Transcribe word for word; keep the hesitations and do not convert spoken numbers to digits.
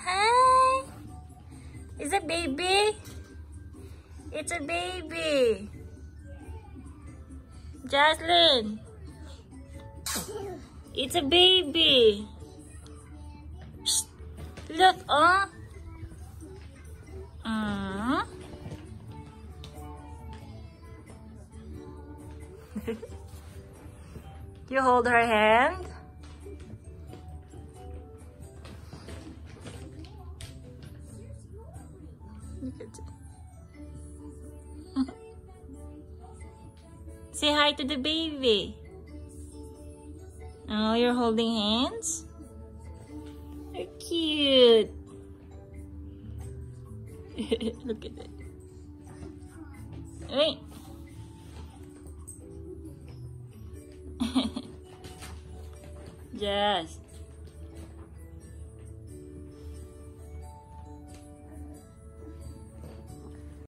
Hi. Is a baby? It's a baby. Jaslyn. It's a baby. Shh. Look, oh. Mm. You hold her hand. Look at it. Say hi to the baby. Oh, you're holding hands? They're cute. Look at it. Wait. Yes.